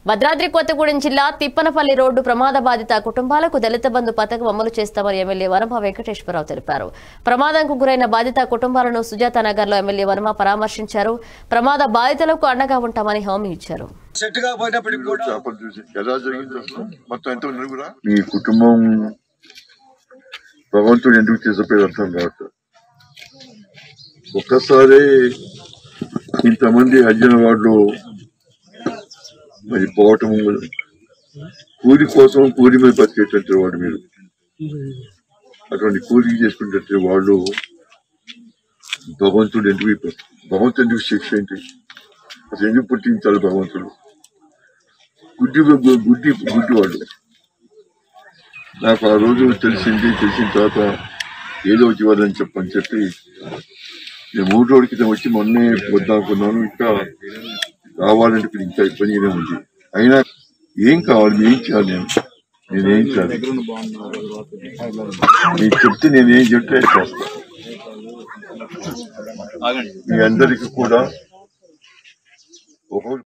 భద్రాద్రి కొత్తగూడెం జిల్లా తిప్పనపల్లి రోడ్డు ప్రమాద బాధిత కుటుంబాలకు దళిత బంధు పథకం అమలు చేస్తామని ఎమ్మెల్యే వనమ వెంకటేశ్వరరావు తెలిపారు. ప్రమాదంకు గురైన బాధిత కుటుంబాలను సుజాత నగర్ లో ఎమ్మెల్యే వనమ పరామర్శించారు. ప్రమాద బాధితులకు అండగా ఉంటామని హామీ ఇచ్చారు. భగవంతుడు ఎందుకు తీసుకుపోయి అర్థం కావట్లేదు. ఒక్కసారి ఇంతమంది హరిజన వార్డులో మరి పోవటం, కూలి కోసం కూలి మీద బతికేటట్టు వాడు మీరు అటువంటి కూలి చేసుకునేటట్టు వాళ్ళు భగవంతుడు ఎందుకు శిక్ష ఏంటి? అసలు ఎందుకు పుట్టించాలి భగవంతుడు? గుడ్డి వాడు. నాకు ఆ రోజు తెలిసిన తర్వాత ఏదో ఇవ్వాలని చెప్పి నేను 3 రోజుల క్రితం వచ్చి మొన్నే వద్దానుకున్నాను. ఇంకా కావాలంటే ఇంకా ఇబ్బందిగానే ఉంది. అయినా ఏం కావాలి, ఏం చేయాలి, నేనేం చేయాలి, నేను చెప్తే నేనేం చెప్తే చేస్తా. మీ అందరికీ కూడా ఒక